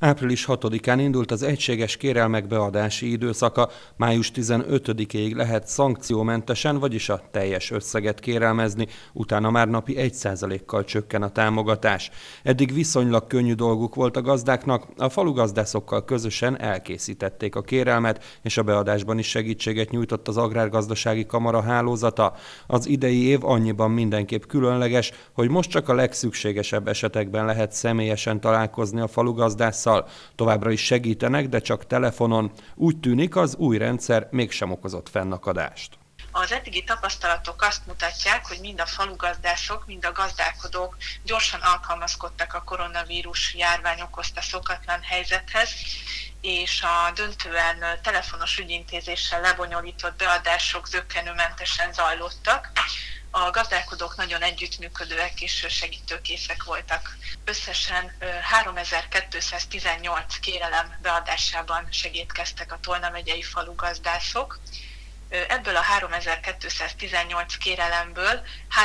Április 6-án indult az egységes kérelmek beadási időszaka, május 15-ig lehet szankciómentesen, vagyis a teljes összeget kérelmezni, utána már napi 1%-kal csökken a támogatás. Eddig viszonylag könnyű dolguk volt a gazdáknak, a falugazdászokkal közösen elkészítették a kérelmet, és a beadásban is segítséget nyújtott az Agrárgazdasági Kamara hálózata. Az idei év annyiban mindenképp különleges, hogy most csak a legszükségesebb esetekben lehet személyesen találkozni a falugazdásszal. Továbbra is segítenek, de csak telefonon. Úgy tűnik, az új rendszer mégsem okozott fennakadást. Az eddigi tapasztalatok azt mutatják, hogy mind a falugazdászok, mind a gazdálkodók gyorsan alkalmazkodtak a koronavírus járvány okozta szokatlan helyzethez, és a döntően telefonos ügyintézéssel lebonyolított beadások zökkenőmentesen zajlottak. A gazdálkodók nagyon együttműködőek és segítőkészek voltak. Összesen 3218 kérelem beadásában segítkeztek a Tolna megyei falugazdászok. Ebből a 3218 kérelemből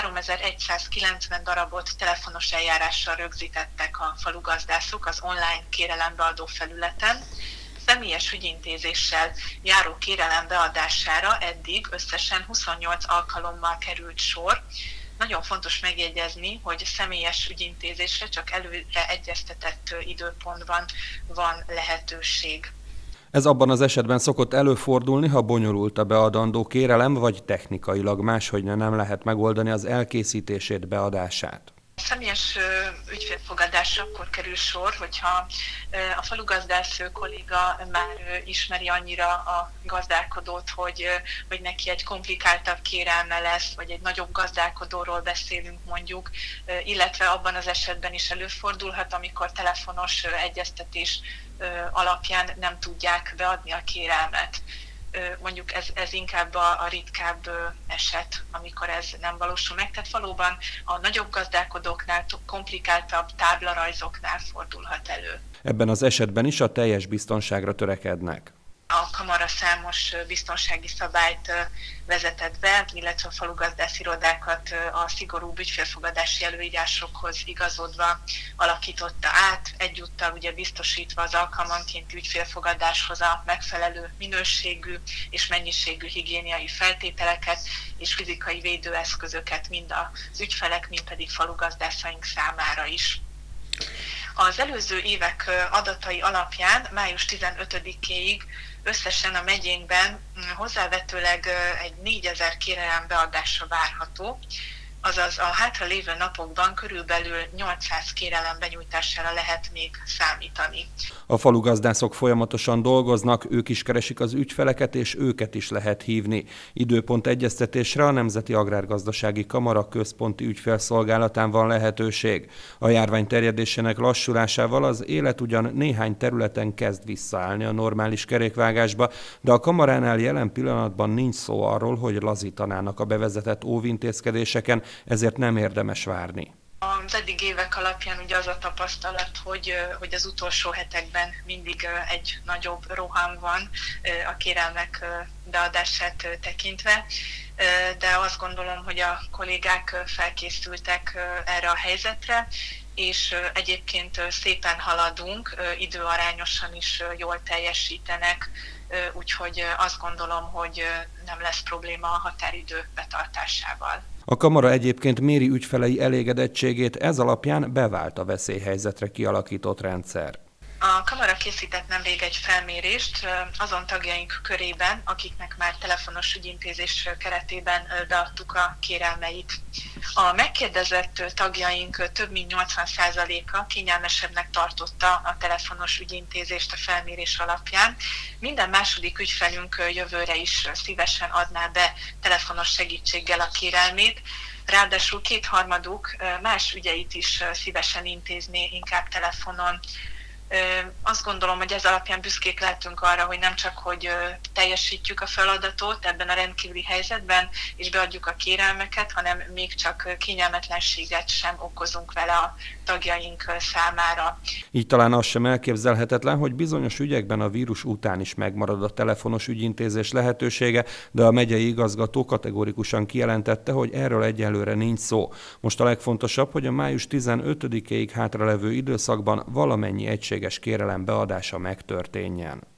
3190 darabot telefonos eljárással rögzítettek a falugazdászok az online kérelembeadó felületen. Személyes ügyintézéssel járó kérelem beadására eddig összesen 28 alkalommal került sor. Nagyon fontos megjegyezni, hogy személyes ügyintézésre csak előre egyeztetett időpontban van lehetőség. Ez abban az esetben szokott előfordulni, ha bonyolult a beadandó kérelem, vagy technikailag máshogy nem lehet megoldani az elkészítését, beadását. A személyes ügyfélfogadásra akkor kerül sor, hogyha a falugazdász kolléga már ismeri annyira a gazdálkodót, hogy neki egy komplikáltabb kérelme lesz, vagy egy nagyobb gazdálkodóról beszélünk mondjuk, illetve abban az esetben is előfordulhat, amikor telefonos egyeztetés alapján nem tudják beadni a kérelmet. Mondjuk ez inkább a ritkább eset, amikor ez nem valósul meg. Tehát valóban a nagyobb gazdálkodóknál, komplikáltabb táblarajzoknál fordulhat elő. Ebben az esetben is a teljes biztonságra törekednek. A kamara számos biztonsági szabályt vezetett be, illetve a falugazdász irodákat a szigorúbb ügyfélfogadási előírásokhoz igazodva alakította át, egyúttal ugye biztosítva az alkalmankénti ügyfélfogadáshoz a megfelelő minőségű és mennyiségű higiéniai feltételeket és fizikai védőeszközöket mind az ügyfelek, mind pedig falugazdászaink számára is. Az előző évek adatai alapján május 15-éig összesen a megyénkben hozzávetőleg egy 4000 kérelem beadásra várható, azaz a hátralévő napokban körülbelül 800 kérelem benyújtására lehet még számítani. A falugazdászok folyamatosan dolgoznak, ők is keresik az ügyfeleket, és őket is lehet hívni. Időpont egyeztetésre a Nemzeti Agrárgazdasági Kamara központi ügyfélszolgálatán van lehetőség. A járvány terjedésének lassulásával az élet ugyan néhány területen kezd visszaállni a normális kerékvágásba, de a kamaránál jelen pillanatban nincs szó arról, hogy lazítanának a bevezetett óvintézkedéseken, ezért nem érdemes várni. Az eddig évek alapján ugye az a tapasztalat, hogy az utolsó hetekben mindig egy nagyobb roham van a kérelmek beadását tekintve, de azt gondolom, hogy a kollégák felkészültek erre a helyzetre, és egyébként szépen haladunk, időarányosan is jól teljesítenek, úgyhogy azt gondolom, hogy nem lesz probléma a határidő betartásával. A kamara egyébként méri ügyfelei elégedettségét, ez alapján bevált a veszélyhelyzetre kialakított rendszer. A kamara készített nemrég egy felmérést azon tagjaink körében, akiknek már telefonos ügyintézés keretében beadtuk a kérelmeit. A megkérdezett tagjaink több mint 80%-a kényelmesebbnek tartotta a telefonos ügyintézést a felmérés alapján. Minden második ügyfelünk jövőre is szívesen adná be telefonos segítséggel a kérelmét, ráadásul kétharmaduk más ügyeit is szívesen intézné inkább telefonon. Azt gondolom, hogy ez alapján büszkék lehetünk arra, hogy nem csak, hogy teljesítjük a feladatot ebben a rendkívüli helyzetben, és beadjuk a kérelmeket, hanem még csak kényelmetlenséget sem okozunk vele a tagjaink számára. Így talán az sem elképzelhetetlen, hogy bizonyos ügyekben a vírus után is megmarad a telefonos ügyintézés lehetősége, de a megyei igazgató kategorikusan kijelentette, hogy erről egyelőre nincs szó. Most a legfontosabb, hogy a május 15-ig hátralevő időszakban valamennyi egység egységes kérelem beadása megtörténjen.